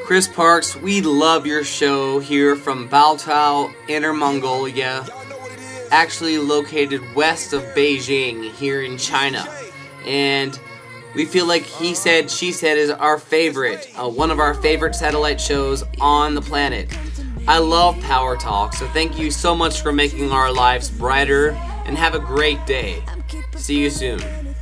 Chris Parks, we love your show here from Baotao, Inner Mongolia, actually located west of Beijing here in China. And we feel like He Said, She Said is our favorite, one of our favorite satellite shows on the planet. I love Power Talk, so thank you so much for making our lives brighter, and have a great day. See you soon.